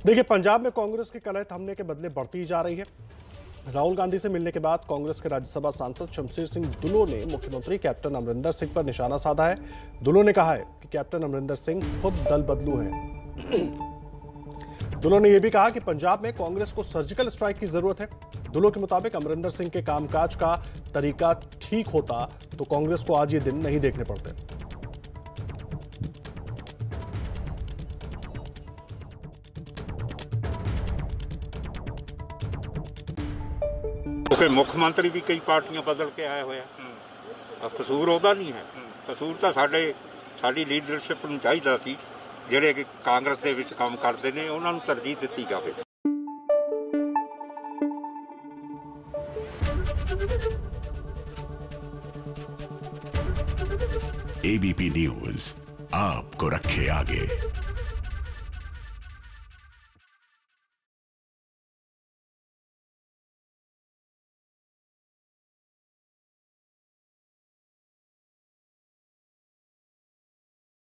देखिए, पंजाब में कांग्रेस की कलह थमने के बदले बढ़ती जा रही है। राहुल गांधी से मिलने के बाद कांग्रेस के राज्यसभा सांसद शमशेर सिंह दुलो ने मुख्यमंत्री कैप्टन अमरिंदर सिंह पर निशाना साधा है। दुलो ने कहा है कि कैप्टन अमरिंदर सिंह खुद दल बदलू हैं। दुलो ने यह भी कहा कि पंजाब में कांग्रेस को सर्जिकल स्ट्राइक की जरूरत है। दुलो के मुताबिक अमरिंदर सिंह के कामकाज का तरीका ठीक होता तो कांग्रेस को आज ये दिन नहीं देखने पड़ते। मुख मंत्री भी कई पार्टियां बदल के आए हुए कसूर ਉਹਦਾ नहीं है। कसूर तो साडी लीडरशिप ਨੂੰ ਚਾਹੀਦਾ ਸੀ, ਜਿਹੜੇ ਕਿ ਕਾਂਗਰਸ ਦੇ ਵਿੱਚ ਕੰਮ ਕਰਦੇ ਨੇ ਉਹਨਾਂ ਨੂੰ ਤਰਜੀਹ ਦਿੱਤੀ ਜਾਵੇ। ABP न्यूज आपको रखे आगे।